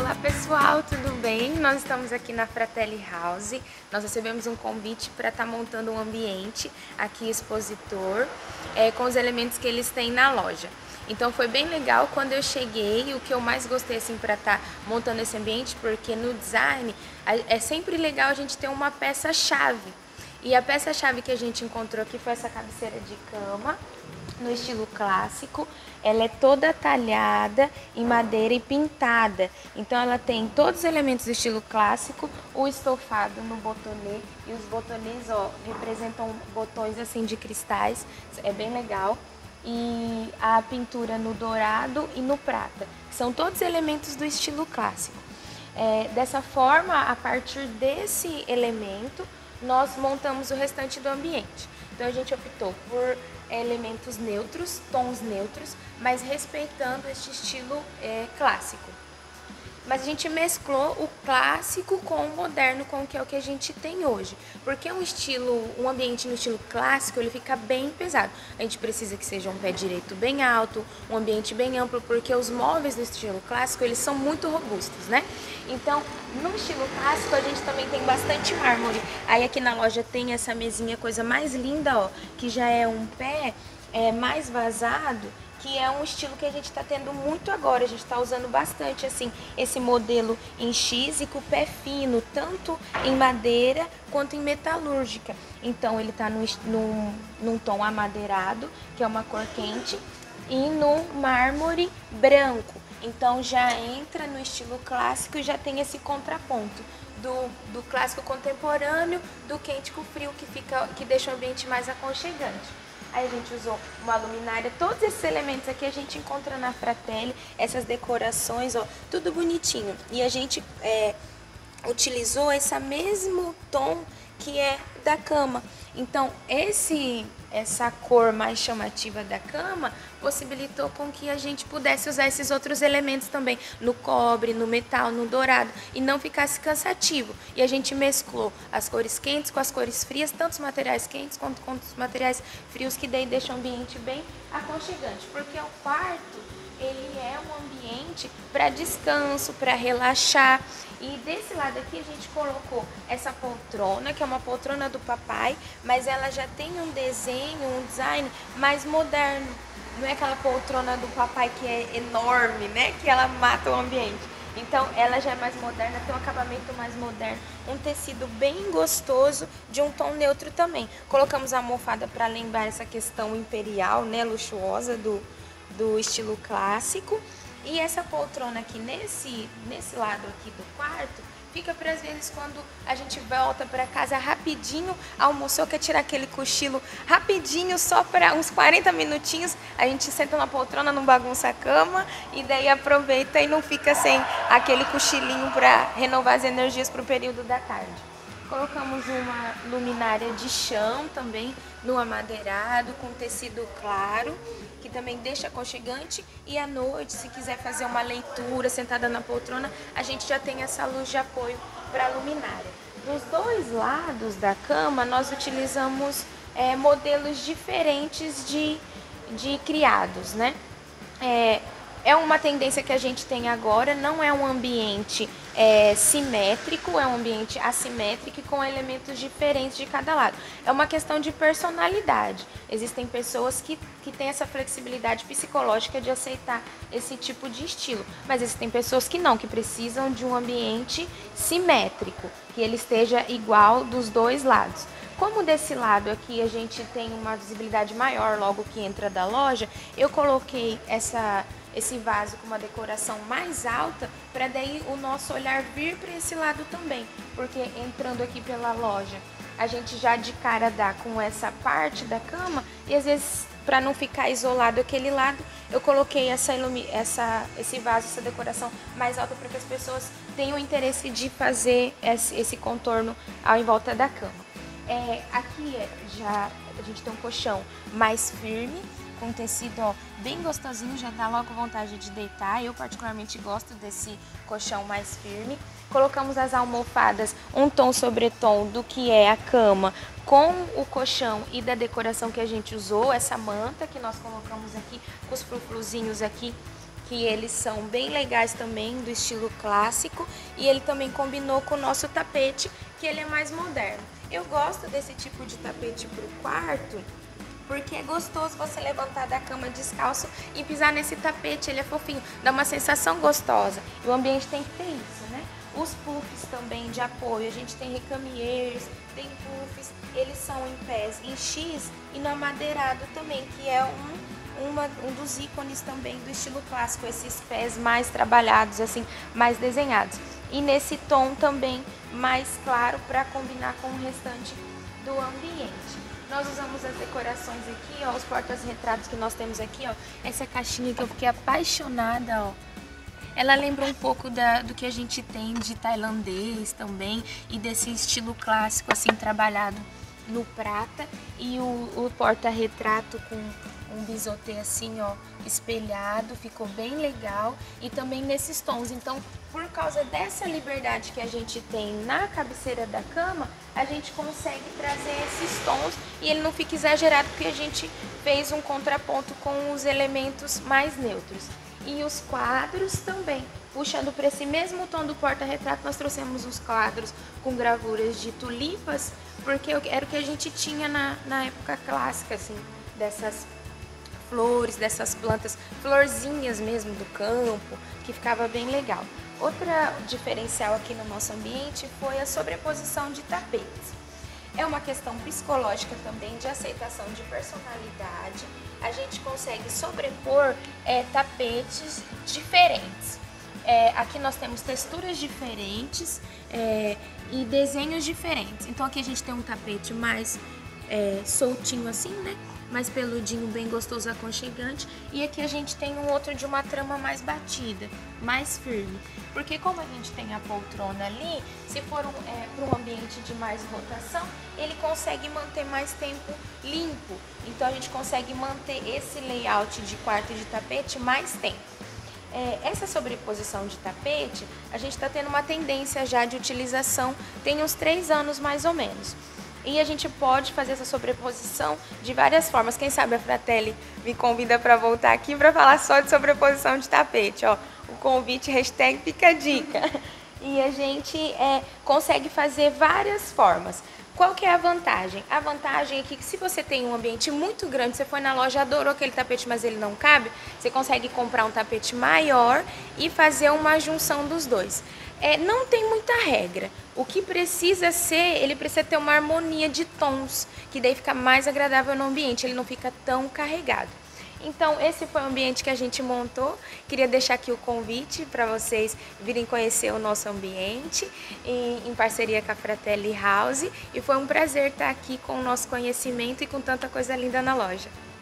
Olá pessoal, tudo bem? Nós estamos aqui na Fratelli House. Nós recebemos um convite para estar montando um ambiente aqui expositor com os elementos que eles têm na loja. Então foi bem legal quando eu cheguei. O que eu mais gostei assim para estar montando esse ambiente, porque no design é sempre legal a gente ter uma peça-chave. E a peça-chave que a gente encontrou aqui foi essa cabeceira de cama, no estilo clássico. Ela é toda talhada em madeira e pintada. Então ela tem todos os elementos do estilo clássico, o estofado no botonê. E os botonês, ó, representam botões assim de cristais, é bem legal. E a pintura no dourado e no prata, são todos elementos do estilo clássico. Dessa forma, a partir desse elemento, nós montamos o restante do ambiente. Então a gente optou por elementos neutros, tons neutros, mas respeitando este estilo clássico. Mas a gente mesclou o clássico com o moderno, com o que é o que a gente tem hoje. Porque um ambiente no estilo clássico, ele fica bem pesado. A gente precisa que seja um pé direito bem alto, um ambiente bem amplo, porque os móveis do estilo clássico, eles são muito robustos, né? Então, no estilo clássico, a gente também tem bastante mármore. Aí aqui na loja tem essa mesinha, coisa mais linda, ó, que já é um pé mais vazado, que é um estilo que a gente está tendo muito agora. A gente está usando bastante assim esse modelo em X e com o pé fino, tanto em madeira quanto em metalúrgica. Então ele está num tom amadeirado, que é uma cor quente, e no mármore branco. Então já entra no estilo clássico e já tem esse contraponto do clássico contemporâneo, do quente com frio, que deixa o ambiente mais aconchegante. Aí a gente usou uma luminária, todos esses elementos aqui a gente encontra na Fratelli, essas decorações, ó, tudo bonitinho. E a gente utilizou esse mesmo tom que é da cama. Então essa cor mais chamativa da cama possibilitou com que a gente pudesse usar esses outros elementos também, no cobre, no metal, no dourado, e não ficasse cansativo. E a gente mesclou as cores quentes com as cores frias, tanto os materiais quentes quanto os materiais frios, que daí deixa o ambiente bem aconchegante, porque o quarto, ele é um ambiente para descanso, para relaxar. E desse lado aqui a gente colocou essa poltrona, que é uma poltrona do papai, mas ela já tem um desenho, um design mais moderno. Não é aquela poltrona do papai que é enorme, né? Que ela mata o ambiente. Então ela já é mais moderna, tem um acabamento mais moderno, um tecido bem gostoso, de um tom neutro também. Colocamos a almofada para lembrar essa questão imperial, né? Luxuosa do estilo clássico. E essa poltrona aqui nesse lado aqui do quarto fica para às vezes quando a gente volta para casa rapidinho, almoçou, quer tirar aquele cochilo rapidinho, só para uns 40 minutinhos, a gente senta na poltrona, não bagunça a cama e daí aproveita e não fica sem aquele cochilinho para renovar as energias para o período da tarde. Colocamos uma luminária de chão também, no amadeirado, com tecido claro, que também deixa aconchegante. E à noite, se quiser fazer uma leitura sentada na poltrona, a gente já tem essa luz de apoio para a luminária. Dos dois lados da cama, nós utilizamos modelos diferentes de criados, né? É uma tendência que a gente tem agora, não é um ambiente simétrico, é um ambiente assimétrico com elementos diferentes de cada lado. É uma questão de personalidade. Existem pessoas que têm essa flexibilidade psicológica de aceitar esse tipo de estilo, mas existem pessoas que não, que precisam de um ambiente simétrico, que ele esteja igual dos dois lados. Como desse lado aqui a gente tem uma visibilidade maior logo que entra da loja, eu coloquei esse vaso com uma decoração mais alta, para daí o nosso olhar vir para esse lado também, porque entrando aqui pela loja, a gente já de cara dá com essa parte da cama, e às vezes, para não ficar isolado aquele lado, eu coloquei esse vaso, essa decoração mais alta, para que as pessoas tenham interesse de fazer esse contorno em volta da cama. Aqui já a gente tem um colchão mais firme, com tecido, ó, bem gostosinho, já dá logo vontade de deitar. Eu particularmente gosto desse colchão mais firme. Colocamos as almofadas, um tom sobre tom do que é a cama, com o colchão e da decoração que a gente usou, essa manta que nós colocamos aqui, com os frufruzinhos aqui, que eles são bem legais também, do estilo clássico, e ele também combinou com o nosso tapete, que ele é mais moderno. Eu gosto desse tipo de tapete para o quarto, porque é gostoso você levantar da cama descalço e pisar nesse tapete, ele é fofinho, dá uma sensação gostosa. E o ambiente tem que ter isso, né? Os puffs também de apoio, a gente tem recamiers, tem puffs, eles são em pés em X e no amadeirado também, que é um dos ícones também do estilo clássico, esses pés mais trabalhados, assim, mais desenhados. E nesse tom também mais claro para combinar com o restante do ambiente. Nós usamos as decorações aqui, ó, os portas-retratos que nós temos aqui, ó. Essa caixinha que eu fiquei apaixonada, ó. Ela lembra um pouco do que a gente tem de tailandês também e desse estilo clássico, assim, trabalhado no prata. E o porta-retrato com um bisotê assim, ó, espelhado, ficou bem legal. E também nesses tons. Então, por causa dessa liberdade que a gente tem na cabeceira da cama, a gente consegue trazer esses tons e ele não fica exagerado, porque a gente fez um contraponto com os elementos mais neutros. E os quadros também, puxando para esse mesmo tom do porta-retrato, nós trouxemos uns quadros com gravuras de tulipas, porque era o que a gente tinha na época clássica, assim, dessas flores, dessas plantas, florzinhas mesmo do campo, que ficava bem legal. Outra diferencial aqui no nosso ambiente foi a sobreposição de tapetes. É uma questão psicológica também, de aceitação de personalidade. A gente consegue sobrepor tapetes diferentes. Aqui nós temos texturas diferentes e desenhos diferentes. Então aqui a gente tem um tapete mais soltinho assim, né? Mais peludinho, bem gostoso, aconchegante. E aqui a gente tem um outro de uma trama mais batida, mais firme. Porque como a gente tem a poltrona ali, se for para um ambiente de mais rotação, ele consegue manter mais tempo limpo. Então a gente consegue manter esse layout de quarto e de tapete mais tempo. Essa sobreposição de tapete, a gente está tendo uma tendência já de utilização, tem uns 3 anos mais ou menos. E a gente pode fazer essa sobreposição de várias formas. Quem sabe a Fratelli me convida para voltar aqui para falar só de sobreposição de tapete. Ó, o convite, hashtag fica a dica. E a gente consegue fazer várias formas. Qual que é a vantagem? A vantagem é que se você tem um ambiente muito grande, você foi na loja, adorou aquele tapete, mas ele não cabe, você consegue comprar um tapete maior e fazer uma junção dos dois. Não tem muita regra. O que precisa ser, ele precisa ter uma harmonia de tons, que daí fica mais agradável no ambiente, ele não fica tão carregado. Então, esse foi o ambiente que a gente montou. Queria deixar aqui o convite para vocês virem conhecer o nosso ambiente em parceria com a Fratelli House. E foi um prazer estar aqui com o nosso conhecimento e com tanta coisa linda na loja.